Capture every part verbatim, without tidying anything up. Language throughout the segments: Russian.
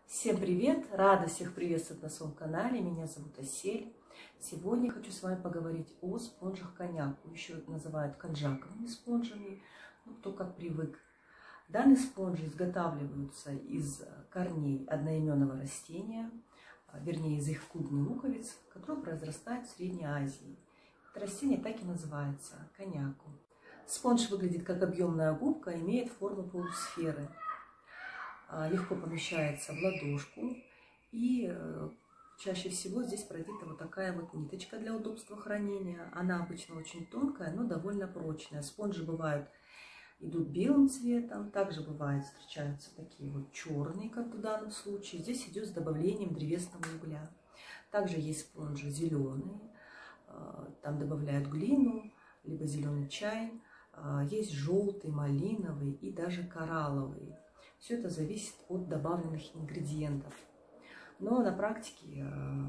Всем привет! Рада всех приветствовать на своем канале. Меня зовут Асель. Сегодня хочу с вами поговорить о спонжах коньяку. Еще называют коньяковыми спонжами, ну, кто как привык. Данные спонжи изготавливаются из корней одноименного растения, вернее из их клубней луковиц, которые произрастают в Средней Азии. Это растение так и называется – коньяку. Спонж выглядит как объемная губка, имеет форму полусферы. Легко помещается в ладошку, и чаще всего здесь продета вот такая вот ниточка для удобства хранения. Она обычно очень тонкая, но довольно прочная. Спонжи бывают, идут белым цветом, также бывают, встречаются такие вот черные, как в данном случае. Здесь идет с добавлением древесного угля. Также есть спонжи зеленые, там добавляют глину, либо зеленый чай. Есть желтый, малиновый и даже коралловый. Все это зависит от добавленных ингредиентов. Но на практике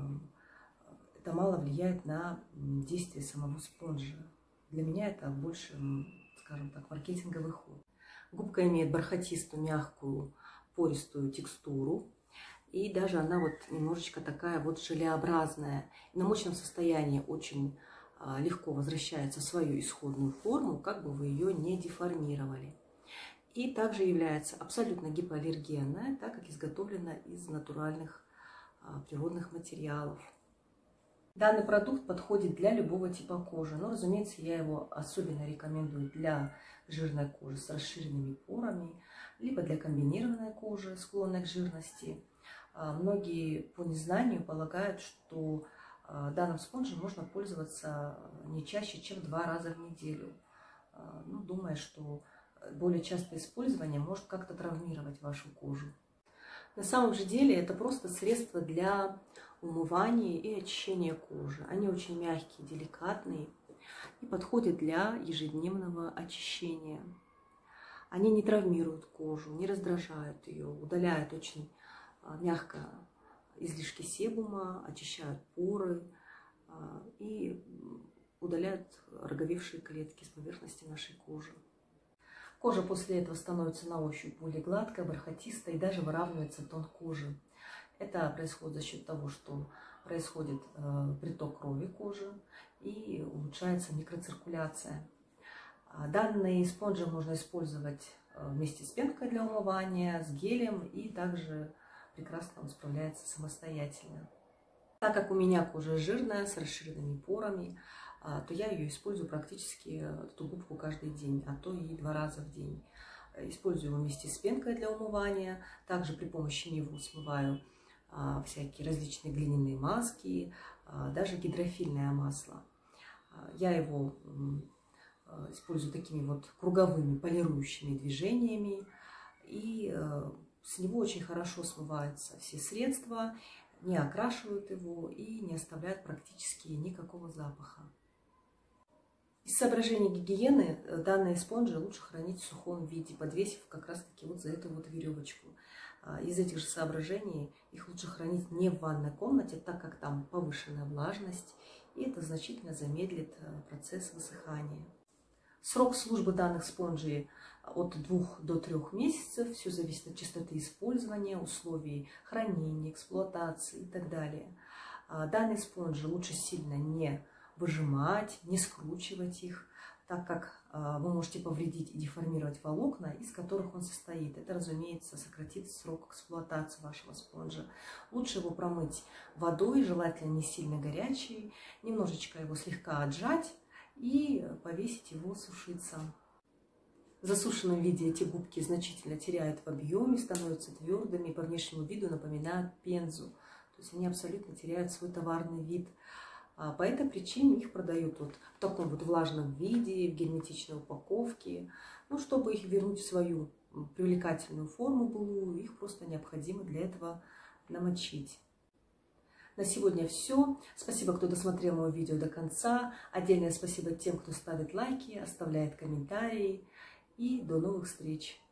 это мало влияет на действие самого спонжа. Для меня это больше, скажем так, маркетинговый ход. Губка имеет бархатистую, мягкую, пористую текстуру. И даже она вот немножечко такая вот желеобразная. На мощном состоянии очень легко возвращается в свою исходную форму, как бы вы ее не деформировали. И также является абсолютно гипоаллергенная, так как изготовлена из натуральных а, природных материалов. Данный продукт подходит для любого типа кожи, но, разумеется, я его особенно рекомендую для жирной кожи с расширенными порами, либо для комбинированной кожи, склонной к жирности. А, многие по незнанию полагают, что а, данным спонжем можно пользоваться не чаще, чем два раза в неделю, а, ну, думая, что более частое использование может как-то травмировать вашу кожу. На самом же деле это просто средство для умывания и очищения кожи. Они очень мягкие, деликатные и подходят для ежедневного очищения. Они не травмируют кожу, не раздражают ее, удаляют очень мягко излишки себума, очищают поры и удаляют роговевшие клетки с поверхности нашей кожи. Кожа после этого становится на ощупь более гладкой, бархатистой и даже выравнивается тон кожи. Это происходит за счет того, что происходит э, приток крови кожи и улучшается микроциркуляция. Данные спонжи можно использовать вместе с пенкой для умывания, с гелем, и также прекрасно он справляется самостоятельно. Так как у меня кожа жирная, с расширенными порами, то я ее использую практически, эту губку, каждый день, а то и два раза в день. Использую его вместе с пенкой для умывания. Также при помощи него смываю всякие различные глиняные маски, даже гидрофильное масло. Я его использую такими вот круговыми полирующими движениями. И с него очень хорошо смываются все средства, не окрашивают его и не оставляют практически никакого запаха. Из соображений гигиены данные спонжи лучше хранить в сухом виде, подвесив как раз таки вот за эту вот веревочку. Из этих же соображений их лучше хранить не в ванной комнате, так как там повышенная влажность, и это значительно замедлит процесс высыхания. Срок службы данных спонжей от двух до трёх месяцев. Все зависит от частоты использования, условий хранения, эксплуатации и так далее. Данные спонжи лучше сильно не выжимать, не скручивать их, так как вы можете повредить и деформировать волокна, из которых он состоит. Это, разумеется, сократит срок эксплуатации вашего спонжа. Лучше его промыть водой, желательно не сильно горячей, немножечко его слегка отжать и повесить его сушиться. В засушенном виде эти губки значительно теряют в объеме, становятся твердыми и по внешнему виду напоминают пензу. То есть они абсолютно теряют свой товарный вид. По этой причине их продают вот в таком вот влажном виде, в герметичной упаковке. Ну, чтобы их вернуть в свою привлекательную форму былую, их просто необходимо для этого намочить. На сегодня все. Спасибо, кто досмотрел мое видео до конца. Отдельное спасибо тем, кто ставит лайки, оставляет комментарии. И до новых встреч!